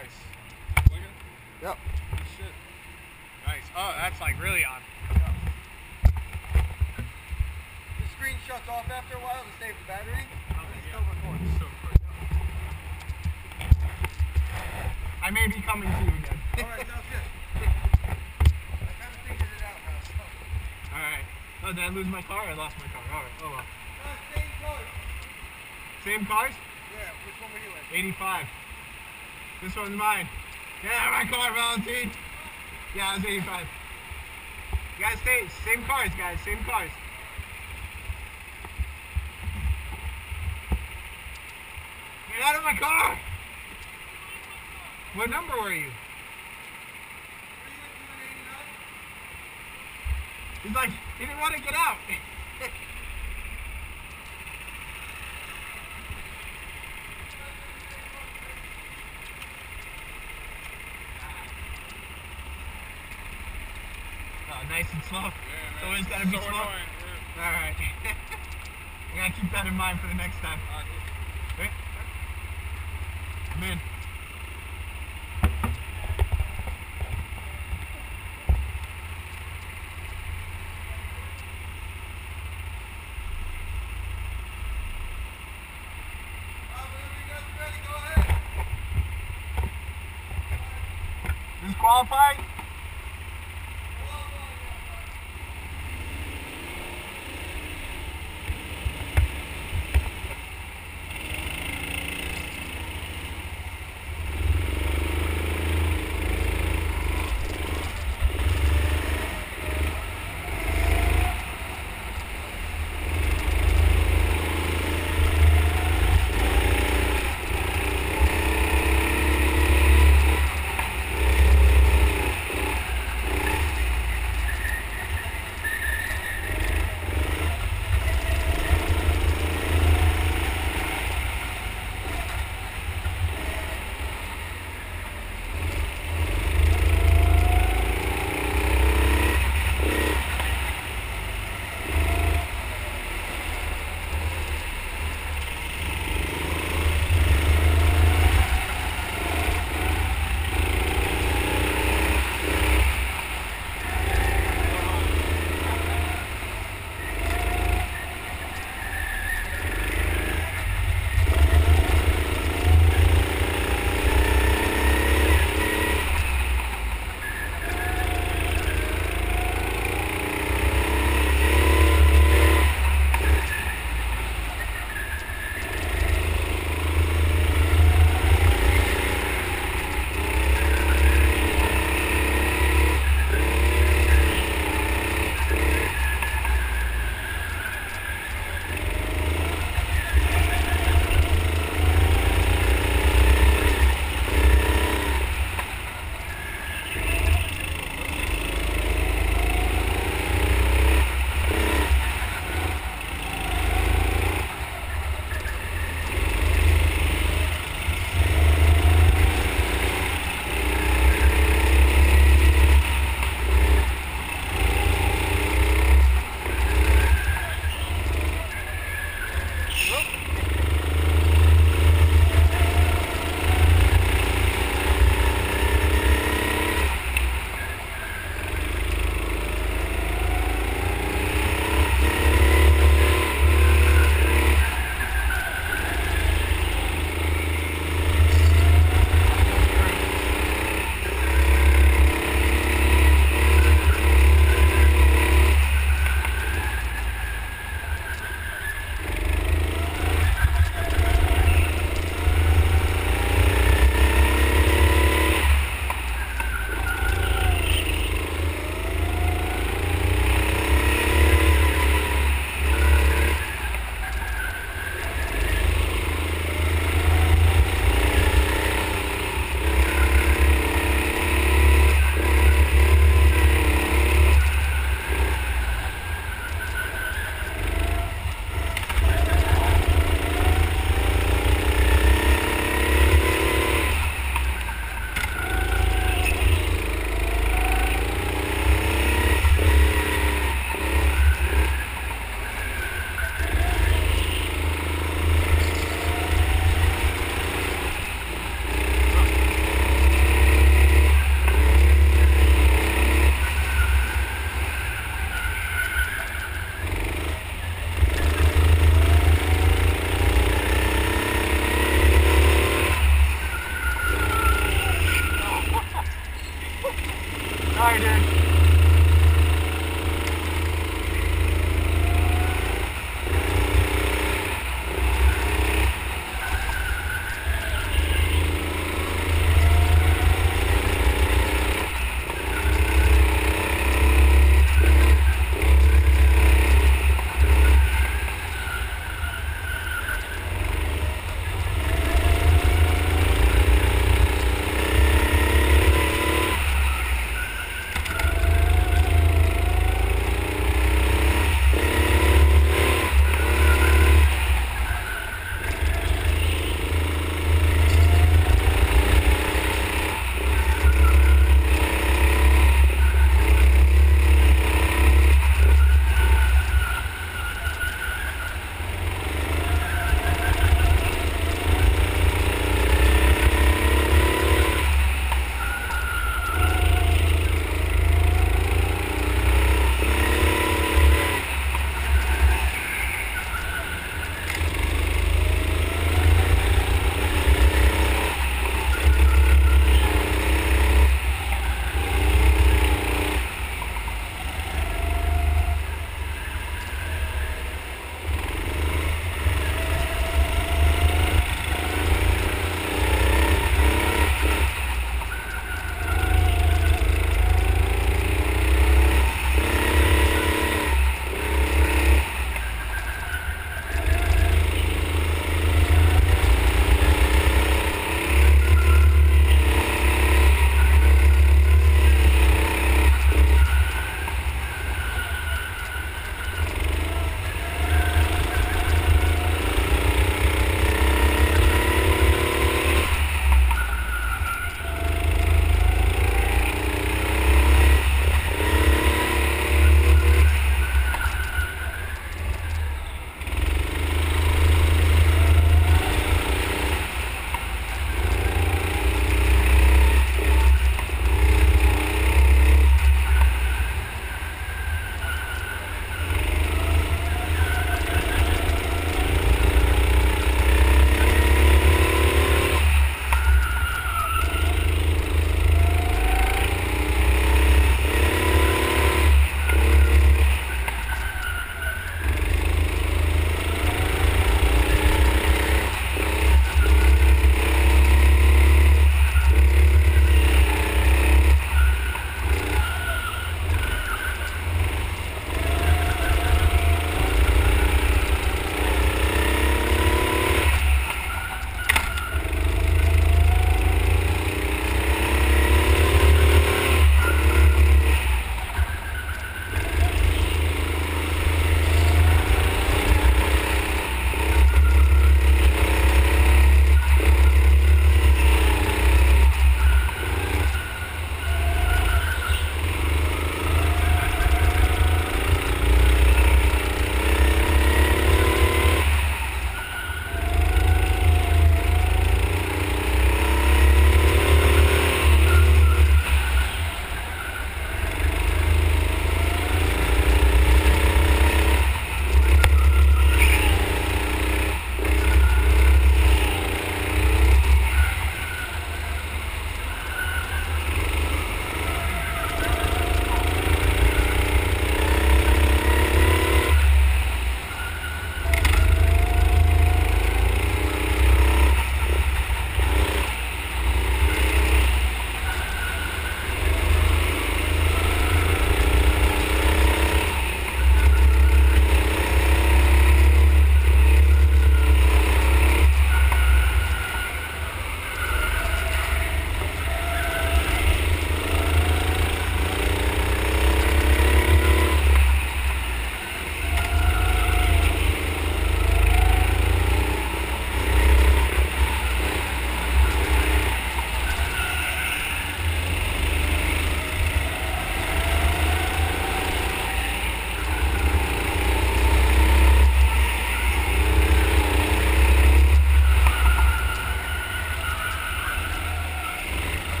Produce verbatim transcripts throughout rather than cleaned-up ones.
Nice. Look at Yep. Good shit. Nice. Oh, that's like really on. Yep. The screen shuts off after a while to save the battery. Okay, It's yeah. still recording. Still recording. I may be coming to you again. Alright, sounds good. I kind of figured it out now, so. Alright. Oh, did I lose my car? I lost my car. Alright, oh well. No, same cars. Same cars? Yeah, which one were you in? eighty-five. This one's mine. Yeah, my car, Valentine. Yeah, it was eighty-five. You guys stay, same cars, guys, same cars. Get out of my car! What number were you? He's like, he didn't want to get out. Oh, nice and slow. Yeah, man. So it's gotta be so slow. annoying. Yeah. Alright. I gotta keep that in mind for the next time. Alright, cool. Okay? I'm in. Disqualified?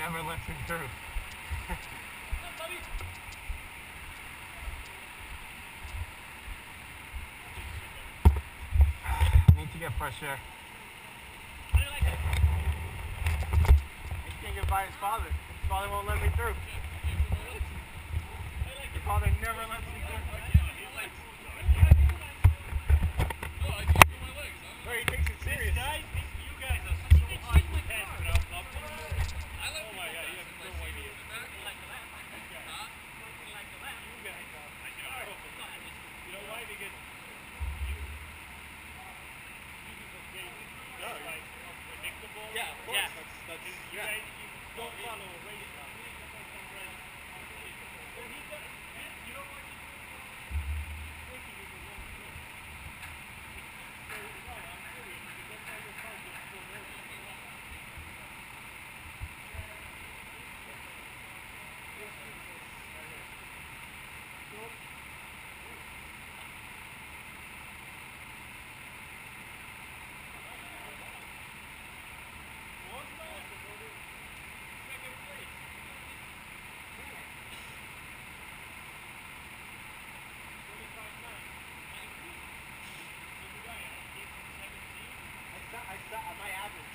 never lets me through. I need to get fresh air. How do you like it? He can't get by his father. His father won't let me through. His father never lets me through. No, he takes it serious. Guys, you guys are so hard to test, but I'll, I'll put you. Oh my god, you have no idea. You like the left? Huh? You like the left? You guys are. I know. You know why? Because you, you people game No, like predictable. Yeah, of course. Yeah. That's, that's, You yeah. guys you don't follow a race route. You need to follow some race. But he does. You know what? He's thinking it's a wrong thing. So no, I'm serious. Because that's how your car gets pulled over. I saw my average.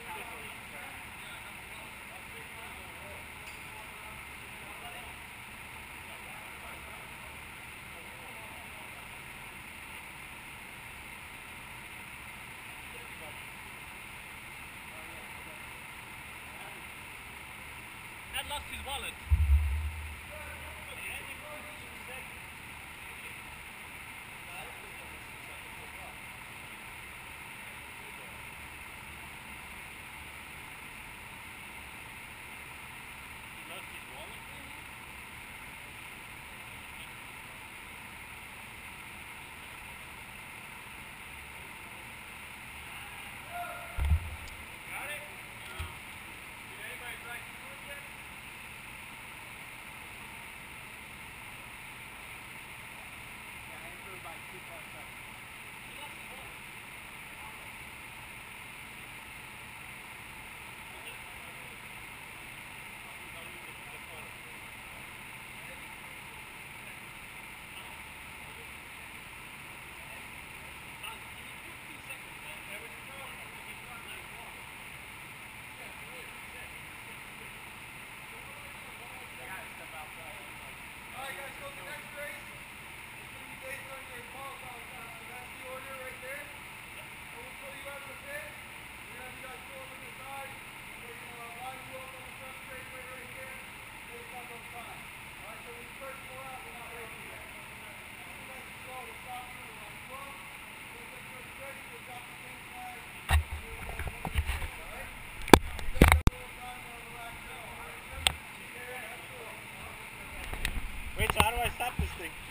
Dad lost his wallet. Alright guys, so the next race is going to be based on your qualifying time. So that's the order right there. And we'll pull you out of the pit. We're going to have you guys pull over to the side. And we're going to line you up on the front straightaway right here based on those times. Alright, so when you first pull out, we're not racing yet. As soon as you go, we'll stop you. We'll line you up. We'll get you ready. We'll drop the same flag. And we'll do it again one of these days, alright? You guys have a little time on the last show. Alright, remember, keep your head up. Wait, so how do I stop this thing?